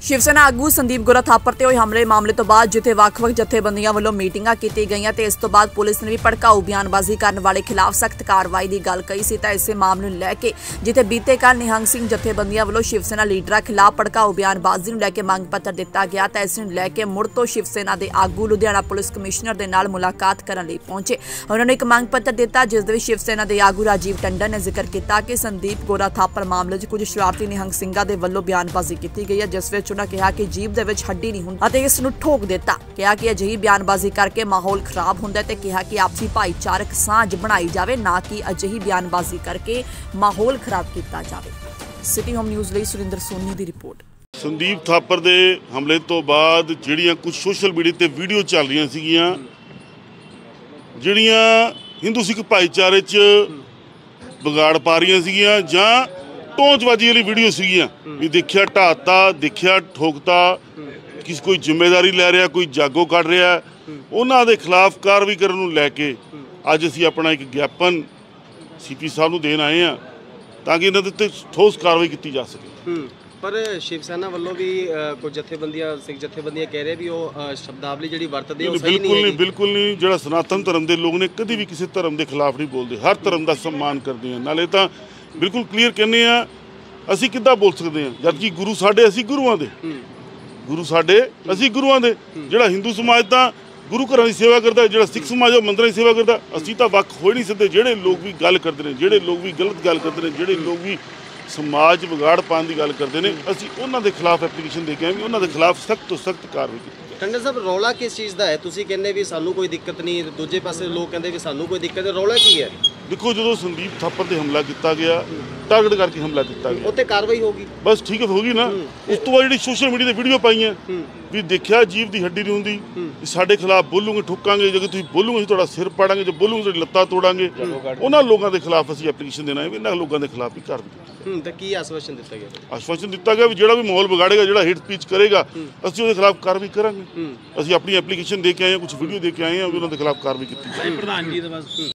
शिवसेना आगू संदीप गोरा थापर ते होए हमले मामले तो बाद जिथे ਵੱਖ-ਵੱਖ जथेबंदियां ਵੱਲੋਂ ਮੀਟਿੰਗਾਂ ਕੀਤੀ ਗਈਆਂ ਤੇ ਇਸ ਤੋਂ ਬਾਅਦ ਪੁਲਿਸ ਨੇ ਵੀ ਭੜਕਾਊ ਬਿਆਨਬਾਜ਼ੀ ਕਰਨ ਵਾਲੇ ਖਿਲਾਫ ਸਖਤ ਕਾਰਵਾਈ ਦੀ ਗੱਲ ਕਹੀ ਸੀ ਤਾਂ ਇਸੇ ਮਾਮਲੇ ਨੂੰ ਲੈ ਕੇ ਜਿਥੇ ਬੀਤੇ ਕੱਲ ਨਿਹੰਗ ਸਿੰਘ ਜਥੇਬੰਦੀਆਂ ਵੱਲੋਂ ਸ਼ਿਵਸੈਨਾ ਲੀਡਰਾਂ ਖਿਲਾਫ ਭੜਕਾਊ ਬਿਆਨਬਾਜ਼ੀ ਨੂੰ ਲੈ ਕੇ ਮੰਗ ਪੱਤਰ ਦਿੱਤਾ ਗਿਆ ਤਾਂ ਇਸ ਨੂੰ ਲੈ ਕੇ ਮੁੜ ਤੋਂ ਸ਼ਿਵਸੈਨਾ ਦੇ ਆਗੂ ਲੁਧਿਆਣਾ ਪੁਲਿਸ ਕਮਿਸ਼ਨਰ ਦੇ ਨਾਲ ਮੁਲਾਕਾਤ ਕਰਨ ਲਈ ਪਹੁੰਚੇ। ਉਹਨਾਂ ਨੇ ਇੱਕ ਮੰਗ ਪੱਤਰ ਦਿੱਤਾ ਜਿਸ ਦੇ ਵਿੱਚ ਸ਼ਿਵਸੈਨਾ ਦੇ ਆਗੂ ਰਾਜੀਵ ਟੰਡਨ ਨੇ ਜ਼ਿਕਰ ਕੀਤਾ ਕਿ ਸੰਦੀਪ ਗੋਰਾ ਥਾਪਰ ਮਾਮਲੇ 'ਚ ਕੁਝ ਸ਼ਰਾਰਤੀ ਨਿਹੰਗ ਸਿੰਘਾਂ ਦੇ ਵੱਲੋਂ ਬਿਆਨਬਾਜ਼ੀ ਕੀਤੀ ਗਈ ਹੈ ਜਿਸ ਵਿੱਚ ਉਹਨਾਂ ਕਿਹਾ ਕਿ ਜੀਭ ਦੇ ਵਿੱਚ ਹੱਡੀ ਨਹੀਂ ਹੁੰਦੀ ਅਤੇ ਇਸ ਨੂੰ ਠੋਕ ਦਿੱਤਾ। ਕਿਹਾ ਕਿ ਅਜਿਹੀ ਬਿਆਨਬਾਜ਼ੀ ਕਰਕੇ ਮਾਹੌਲ ਖਰਾਬ ਹੁੰਦਾ ਤੇ ਕਿਹਾ ਕਿ ਆਪਸੀ ਭਾਈਚਾਰਕ ਸਾਂਝ ਬਣਾਈ ਜਾਵੇ ਨਾ ਕਿ ਅਜਿਹੀ ਬਿਆਨਬਾਜ਼ੀ ਕਰਕੇ ਮਾਹੌਲ ਖਰਾਬ ਕੀਤਾ ਜਾਵੇ। ਸਿਟੀ ਹੋਮ ਨਿਊਜ਼ ਲਈ ਸੁਰਿੰਦਰ ਸੋਨੀ ਦੀ ਰਿਪੋਰਟ। ਸੰਦੀਪ ਥਾਪਰ ਦੇ ਹਮਲੇ ਤੋਂ ਬਾਅਦ ਜਿਹੜੀਆਂ ਕੁਝ ਸੋਸ਼ਲ ਮੀਡੀਆ ਤੇ ਵੀਡੀਓ ਚੱਲ ਰਹੀਆਂ ਸੀਗੀਆਂ ਜਿਹੜੀਆਂ ਹਿੰਦੂ ਸਿੱਖ ਭਾਈਚਾਰੇ 'ਚ ਵਿਗਾੜ ਪਾ ਰਹੀਆਂ ਸੀਗੀਆਂ ਜਾਂ ਟੋਂਚਬਾਜ਼ੀ ਵਾਲੀ ਵੀਡੀਓ ਸੀਗੀਆਂ ਵੀ ਦੇਖਿਆ ਢਾਤਾ ਦੇਖਿਆ ਠੋਕਤਾ किसी कोई जिम्मेदारी लै रहा कोई जागो कढ़ रहा उन्होंने खिलाफ कार्रवाई करने को लैके अज असी अपना एक ज्ञापन CP साहब को देन आए हैं ताकि इन्होंने उत्ते ठोस कार्रवाई की जा सके। पर शिवसेना वालों भी कुछ जथेबंदियां सिख जथेबंदियां कह रहे भी वो शब्दावली जी वरतते बिल्कुल नहीं जो सनातन धर्म के लोग ने कभी भी किसी धर्म के खिलाफ नहीं बोलते हर धर्म का सम्मान करते हैं नाले तो बिल्कुल क्लीयर कहने असी किद्दां बोल सकते हैं जबकि गुरु साडे असी गुरुआं दे गुरु साडे असी गुरुआं दे जिहड़ा हिंदू समाज तां गुरु घरां दी सेवा करदा जिहड़ा सिख समाज मंदिरां दी सेवा करदा असी तां वक् हो ही नहीं सकदे। जिहड़े लोग भी गल करदे ने जिहड़े लोग भी गलत गल करदे ने जिहड़े लोग भी समाज विगाड़ पाउण दी गल करदे ने असी उन्हां दे खिलाफ एप्लीकेशन दे के आए उन्हां दे खिलाफ सख्त तो सख्त कार्रवाई कीती। टंडन साहब रौला किस चीज़ का है तुसीं कहंदे भी सानू कोई दिक्कत नहीं दूजे पासे लोग कहंदे भी सानू कोई दिक्कत है रौला की है? देखो जो संदीप थापर ते हमला किया गया टारगेट करके हमला किया गया उत्ते कार्रवाई होगी बस ठीक है होगी ना। उस तो बाद जी सोशल मीडिया ते वीडियो पाई भी देखिया जीव की हड्डी नहीं होंगी साढ़े खिलाफ बोलोगे ठुकांगे जो तुम बोलोगे असीं तुहाडा सिर पाड़ांगे जो बोलोगे तुहाडी लत्तां तोड़ांगे उन्होंने लोगों के खिलाफ असीं एप्लीकेशन देना है भी इन्हां लोगों के खिलाफ भी कार्रवाई तो की आश्वासन दिता गया? आश्वासन दिता गया भी जिहड़ा भी माहौल बिगाड़ेगा जिहड़ा हिट स्पीच करेगा असीं उहदे खिलाफ कार्रवाई करांगे। असीं अपनी एप्लीकेशन दे के आए हैं कुछ वीडियो दे के आए हैं उन्होंने खिलाफ कार्रवाई की।